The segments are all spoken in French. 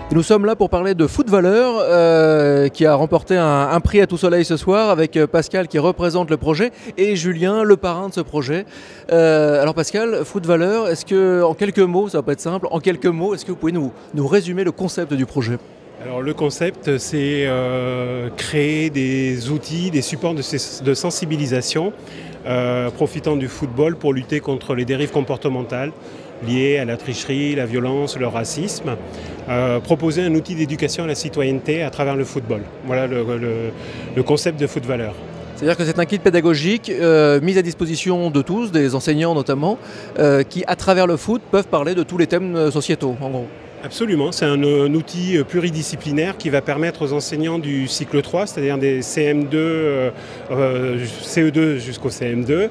Et nous sommes là pour parler de Foot Valeurs qui a remporté un prix à tout soleil ce soir avec Pascal qui représente le projet et Julien, le parrain de ce projet. Alors Pascal, Foot Valeurs, est-ce que, en quelques mots, ça va pas être simple, en quelques mots, est-ce que vous pouvez nous résumer le concept du projet ? Alors le concept, c'est créer des outils, des supports de sensibilisation profitant du football pour lutter contre les dérives comportementales liées à la tricherie, la violence, le racisme. Proposer un outil d'éducation à la citoyenneté à travers le football. Voilà le concept de Foot Valeurs. C'est-à-dire que c'est un kit pédagogique mis à disposition de tous, des enseignants notamment, qui à travers le foot peuvent parler de tous les thèmes sociétaux en gros. Absolument, c'est un outil pluridisciplinaire qui va permettre aux enseignants du cycle 3, c'est-à-dire des CM2, CE2 jusqu'au CM2,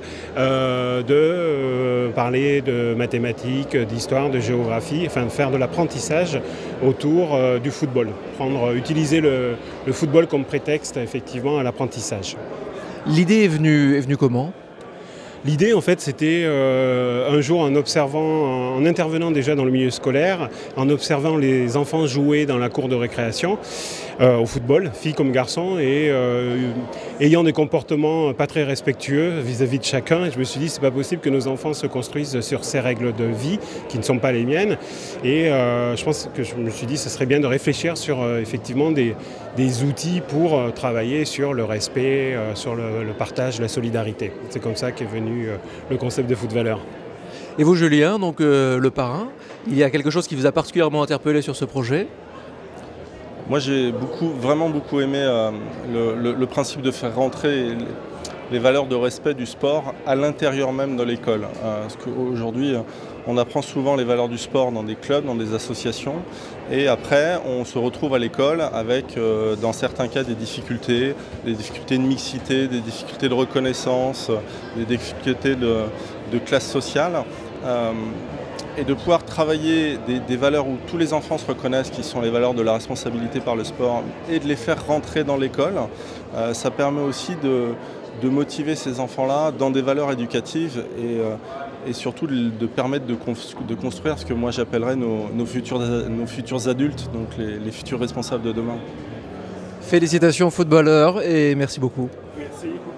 de parler de mathématiques, d'histoire, de géographie, enfin de faire de l'apprentissage autour du football. Utiliser le football comme prétexte effectivement à l'apprentissage. L'idée est venue comment ? L'idée, en fait, c'était un jour en intervenant déjà dans le milieu scolaire, en observant les enfants jouer dans la cour de récréation au football, filles comme garçons, et ayant des comportements pas très respectueux vis-à-vis de chacun. Et je me suis dit, c'est pas possible que nos enfants se construisent sur ces règles de vie qui ne sont pas les miennes. Et je me suis dit, ce serait bien de réfléchir sur effectivement des outils pour travailler sur le respect, sur le partage, la solidarité. C'est comme ça qu'est venu le concept de Foot Valeurs. Et vous Julien, donc le parrain, il y a quelque chose qui vous a particulièrement interpellé sur ce projet ? Moi j'ai vraiment beaucoup aimé le principe de faire rentrer les valeurs de respect du sport à l'intérieur même de l'école. Parce qu'aujourd'hui, on apprend souvent les valeurs du sport dans des clubs, dans des associations, et après, on se retrouve à l'école avec, dans certains cas, des difficultés de mixité, des difficultés de reconnaissance, des difficultés de classe sociale. Et de pouvoir travailler des valeurs où tous les enfants se reconnaissent, qui sont les valeurs de la responsabilité par le sport, et de les faire rentrer dans l'école, ça permet aussi de motiver ces enfants-là dans des valeurs éducatives et surtout de permettre de construire ce que moi j'appellerais nos futurs adultes, donc les futurs responsables de demain. Félicitations footballeurs et merci beaucoup. Merci.